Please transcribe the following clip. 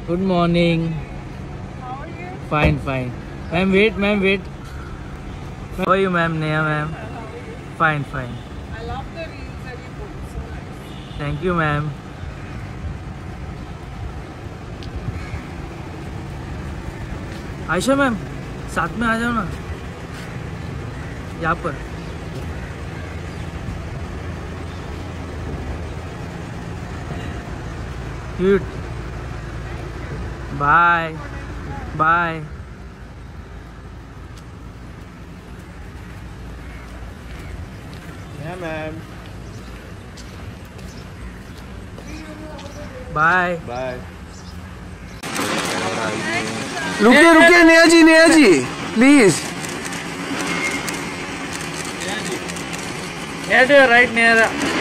Good morning. How are you? Fine, fine. Ma'am, wait, ma'am, wait. How are you, ma'am? Neha, ma'am. Well, how are you? Fine, fine. I love the reels that you put. So nice. Thank you, ma'am. Ayesha ma'am, साथ में आ जाओ ना, यहाँ पर. Cute. Bye. Bye. Yeah, ma'am. Bye. Bye. रुकिए रुकिए Neha ji please. Near to your right, near.